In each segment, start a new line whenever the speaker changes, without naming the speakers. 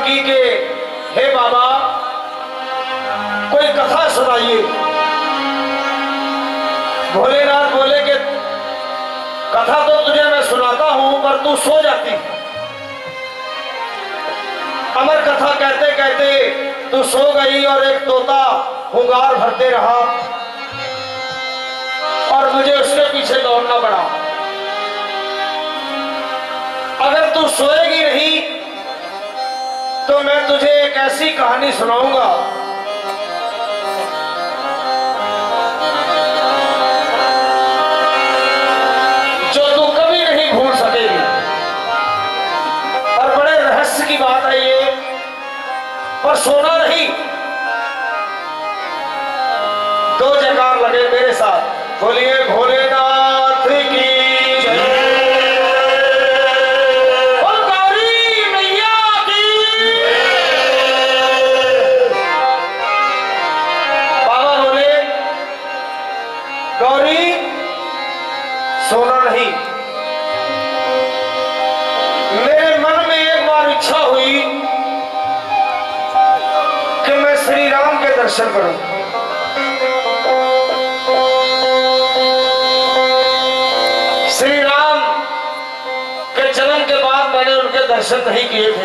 की कि हे बाबा कोई कथा सुनाइए। भोलेनाथ बोले कि कथा तो तुझे मैं सुनाता हूं पर तू सो जाती। अमर कथा कहते कहते तू सो गई और एक तोता हुंगार भरते रहा और मुझे उसके पीछे दौड़ना पड़ा। अगर तू सोएगी नहीं तो मैं तुझे एक ऐसी कहानी सुनाऊंगा जो तू कभी नहीं भूल सकेगी। और बड़े रहस्य की बात है ये, पर सोना नहीं। दो जयकार लगे मेरे साथ, बोलिए भोलेनाथ की जय। गौरी सोना नहीं। मेरे मन में एक बार इच्छा हुई कि मैं श्री राम के दर्शन करूं। श्री राम के जन्म के बाद मैंने उनके दर्शन नहीं किए थे,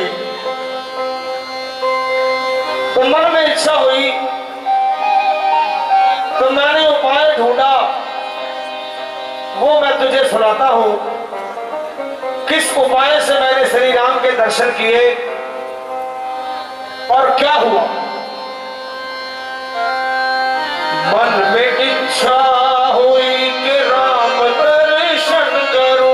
तो मन में इच्छा हुई तो मैंने उपाय ढूंढा, वो मैं तुझे सुनाता हूं। किस उपाय से मैंने श्री राम के दर्शन किए और क्या हुआ। मन में इच्छा हुई कि राम दर्शन करूं।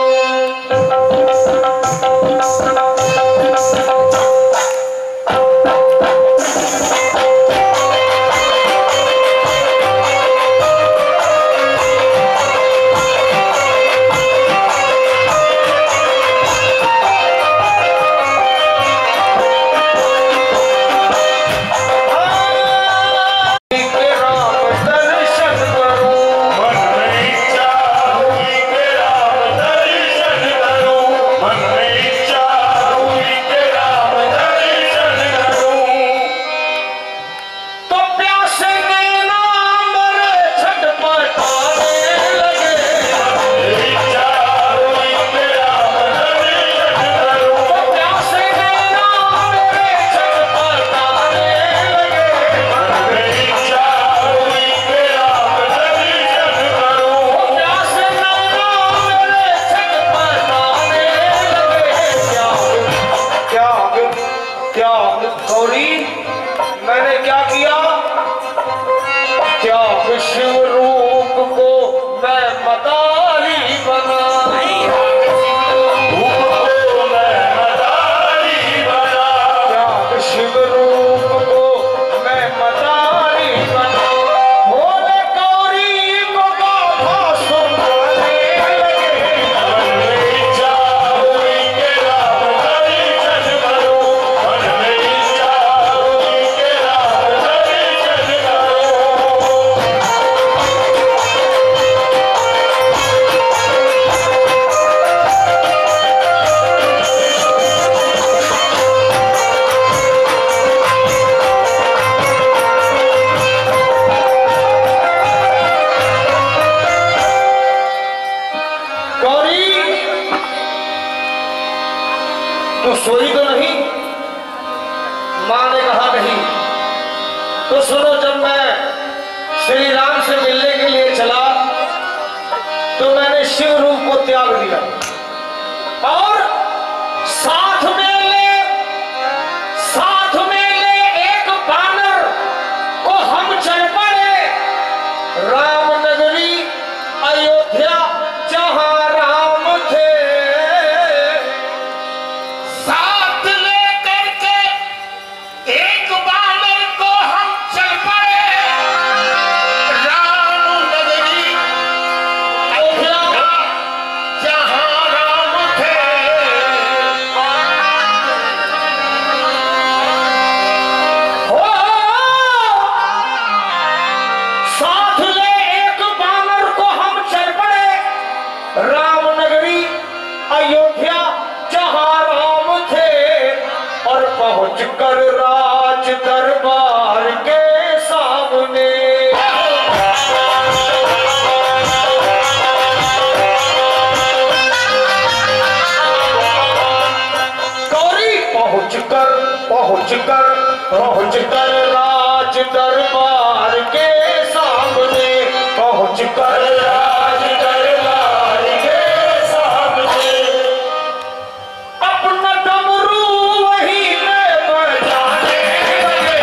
गौरी मैंने क्या किया? क्या विश्व रूप को मैं मदारी बना, क्या विश्व रूप को मैं मदारी बना। भोले गौरी को गाथा सुनाने लगे, तू सोई तो नहीं? मां ने कहा नहीं। तो सुनो, जब मैं श्री राम से मिलने के लिए चला तो मैंने शिव रूप को त्याग दिया और साथ में ले एक बानर को हम चल पड़े राम नगरी अयोध्या जहां राम थे। साथ लेकर के एक बानर को हम चल पड़े राम नगरी अयोध्या जहां कर राज दरबार के सामने। गौरी पहुंच कर राज दरबार के सामने, पहुंच कर राज दरबार के सामने, अपना डमरू वहीं पे बजाने लगे।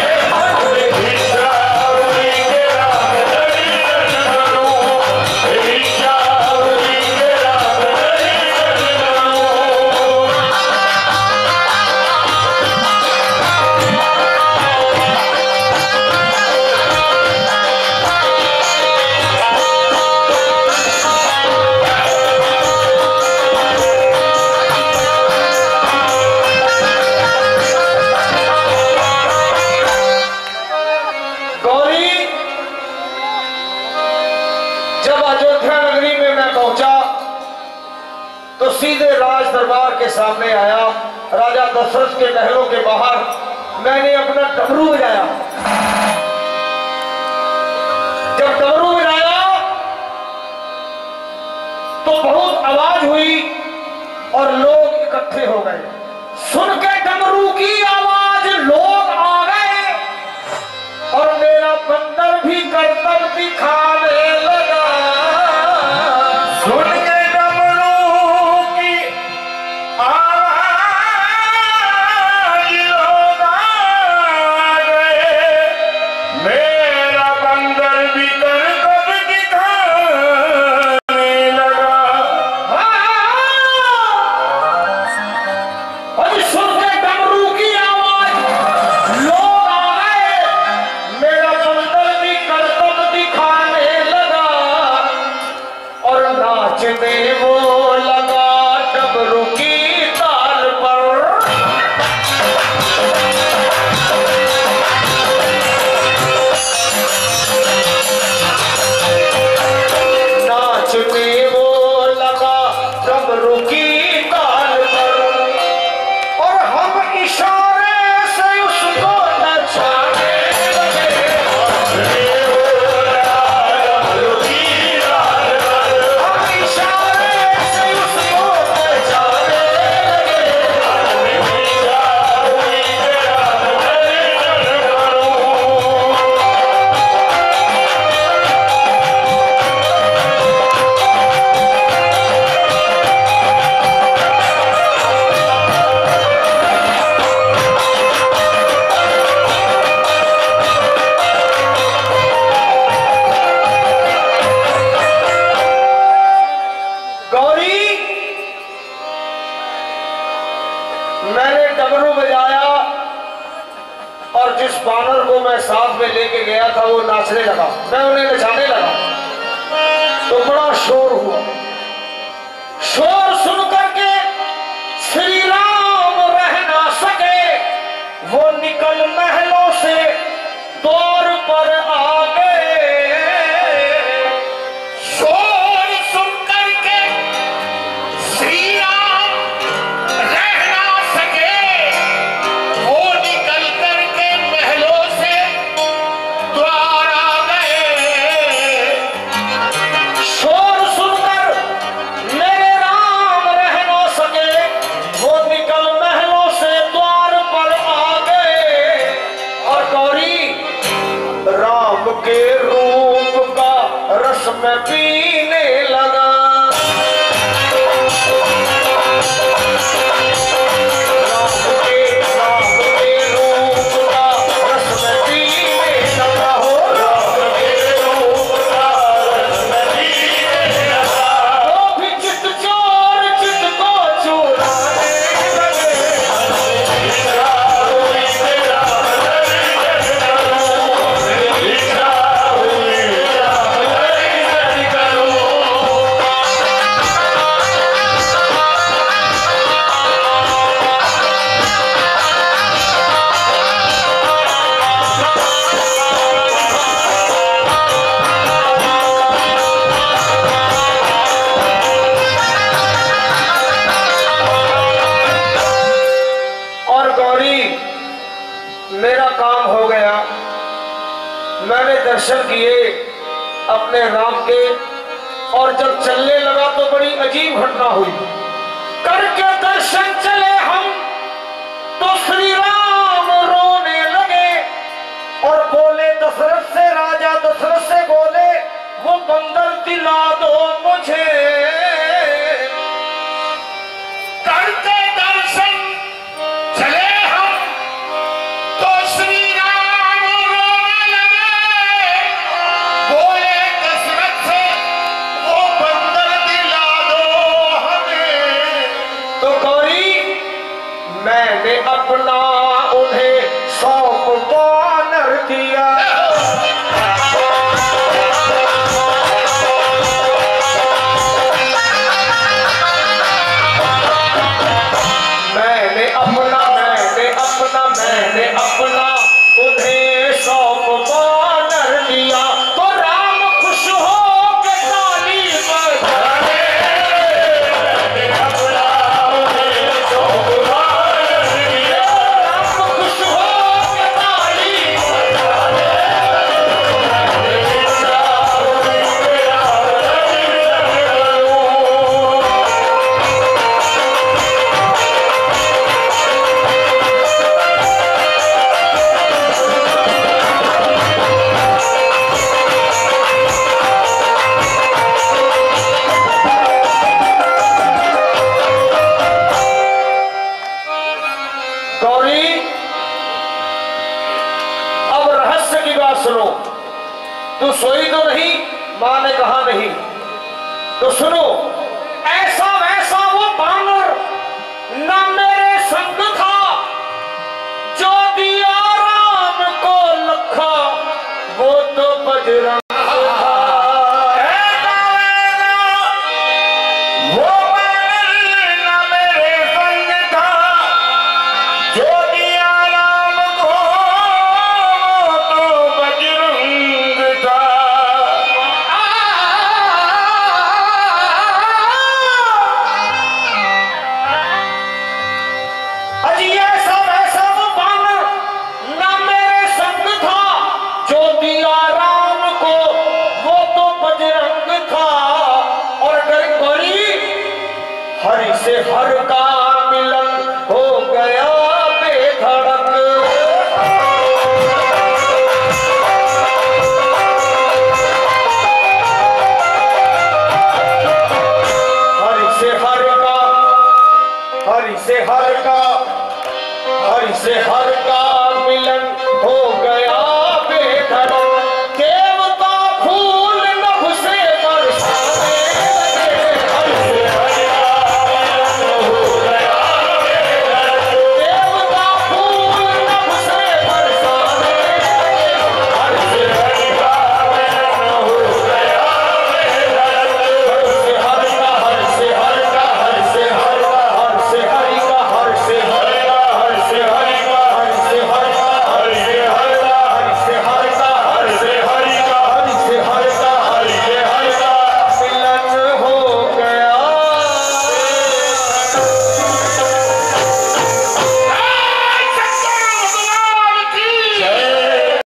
तो सीधे राज दरबार के सामने आया। राजा दशरथ के महलों के बाहर मैंने अपना डमरू बजाया। जब डमरू बजाया तो बहुत आवाज हुई और लोग इकट्ठे हो गए। सुन के डमरू की आवाज लोग आ गए और मेरा बंदर भी करतब दिखाने लगा। सुन के बानर को मैं साथ में लेके गया था वो नाचने लगा, मैं उन्हें नचाने लगा तो बड़ा शोर हुआ। शोर सुन करके श्री राम रह ना सके, वो निकल महलों से द्वार पर आ गए। शोर सुन करके श्री राम रह ना सके, वो निकल करके महलों से द्वार आ गए। शोर सुनकर मेरे राम रह ना सके, वो निकल महलों से द्वार पर आ गए। और गौरी राम के मेरा काम हो गया। मैंने दर्शन किए अपने राम के, और जब चलने लगा तो बड़ी अजीब घटना हुई। करके दर्शन चले हम तो श्री राम रोने लगे और बोले दशरथ से, राजा दशरथ से बोले, वो बंदर दिला दो मुझे। करके दर्शन चले हम तो श्री राम रोने लगे, बोले दशरथ से, वो बंदर दिला दो हमें। तो गौरी मैंने अपना उन्हें सौंप बानर दिया। मैंने अपना उन्हें सौंप बानर दिया। तो राम खुश हो के ताली बजाए। अपना उन्हें सौंप बानर दिया। राम खुश हो के ताली बजाए। सुनो, तू सोई तो नहीं? मां ने कहा नहीं। तो सुनो, ऐसा वैसा वो बानर न मेरे संग था, जो दिया राम को लखा वो तो बजरंग। हरि से हर का मिलन हो गया बेधड़क। हरि से हर का, हरि से हर का, हरि से हर का मिलन